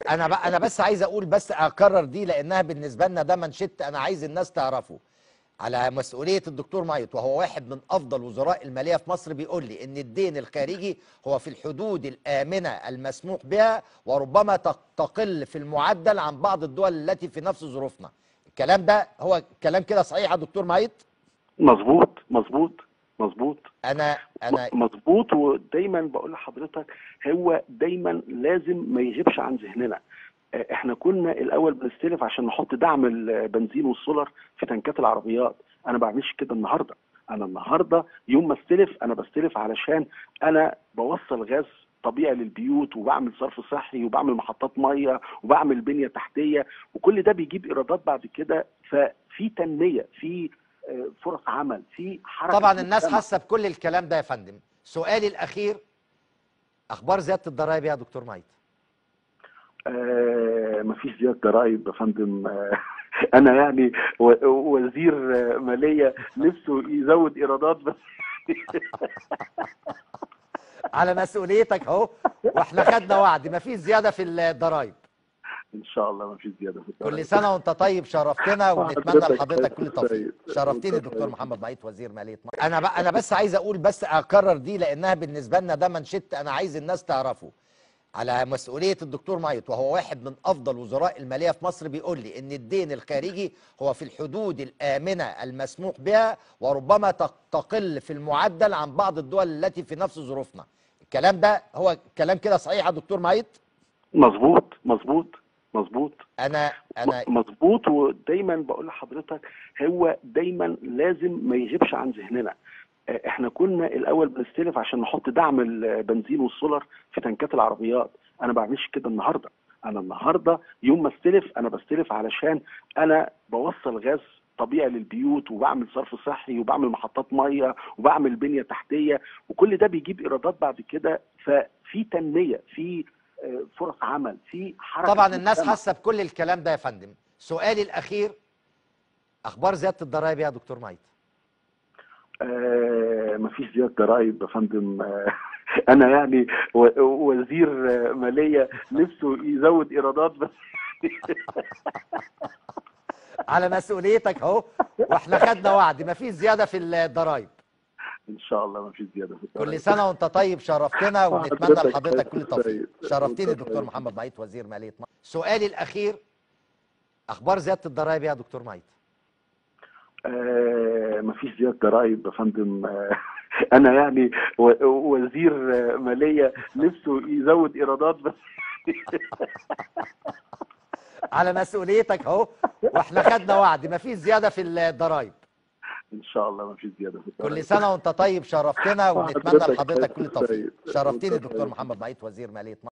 انا بس عايز اقول، بس اكرر دي لانها بالنسبه لنا ده منشط، انا عايز الناس تعرفه على مسؤوليه الدكتور مايط، وهو واحد من افضل وزراء الماليه في مصر، بيقول لي ان الدين الخارجي هو في الحدود الامنه المسموح بها، وربما تقل في المعدل عن بعض الدول التي في نفس ظروفنا. الكلام ده هو كلام كده صحيح يا دكتور مايط؟ مظبوط مظبوط مظبوط انا مظبوط. ودايما بقول لحضرتك هو دايما لازم ما يغيبش عن ذهننا. احنا كنا الاول بنستلف عشان نحط دعم البنزين والسولار في تنكات العربيات. انا ما بعملش كده النهارده. انا النهارده يوم ما استلف انا بستلف علشان انا بوصل غاز طبيعي للبيوت، وبعمل صرف صحي، وبعمل محطات ميه، وبعمل بنيه تحتيه، وكل ده بيجيب ايرادات بعد كده. ففي تنميه، في فرص عمل، في حركه طبعا الناس مجتمع. حاسه بكل الكلام ده يا فندم. سؤالي الاخير، اخبار زياده الضرائب يا دكتور مايط؟ مفيش زياده ضرائب يا فندم. انا يعني وزير ماليه نفسه يزود ايرادات بس. على مسؤوليتك اهو، واحنا خدنا وعد مفيش زياده في الضرائب. ان شاء الله مفيش زياده في كل الضرائب. سنه وانت طيب، شرفتنا ونتمنى حضرتك لحضرتك كل توفيق. طيب. شرفتني دكتور محمد مايط، وزير ماليه مصر. انا بس عايز اقول، بس اكرر دي لانها بالنسبه لنا ده منشط، انا عايز الناس تعرفه على مسؤوليه الدكتور مايط، وهو واحد من افضل وزراء الماليه في مصر، بيقول لي ان الدين الخارجي هو في الحدود الامنه المسموح بها، وربما تقل في المعدل عن بعض الدول التي في نفس ظروفنا. الكلام ده هو كلام كده صحيح يا دكتور مايط؟ مظبوط مظبوط مظبوط انا مظبوط. ودايما بقول لحضرتك هو دايما لازم ما يغيبش عن ذهننا. احنا كنا الاول بنستلف عشان نحط دعم البنزين والسولار في تنكات العربيات. انا ما بعملش كده النهارده. انا النهارده يوم ما استلف انا بستلف علشان انا بوصل غاز طبيعي للبيوت، وبعمل صرف صحي، وبعمل محطات ميه، وبعمل بنيه تحتيه، وكل ده بيجيب ايرادات بعد كده. ففي تنميه، في فرص عمل، في حركه طبعا الناس مجتمع. حاسه بكل الكلام ده يا فندم. سؤالي الاخير، اخبار زياده الضرائب يا دكتور مايط؟ مفيش زياده ضرائب يا فندم. انا يعني وزير ماليه نفسه يزود ايرادات بس. على مسؤوليتك اهو، واحنا خدنا وعد مفيش زياده في الضرائب. ان شاء الله مفيش زياده في الضرائب. كل سنه وانت طيب، شرفتنا ونتمنى لحضرتك كل توفيق. طيب. شرفتني دكتور محمد مايط، وزير ماليه مصر. سؤالي الاخير، اخبار زياده الضرائب يا دكتور مايط؟ مفيش زياده ضرائب يا فندم. انا يعني وزير ماليه نفسه يزود ايرادات بس. على مسؤوليتك اهو، واحنا خدنا وعد مفيش زياده في الضرائب. ان شاء الله مفيش زياده في الضرائب. كل سنه وانت طيب، شرفتنا ونتمنى لحضرتك كل توفيق. طيب. شرفتني دكتور محمد مايط، وزير ماليه مصر.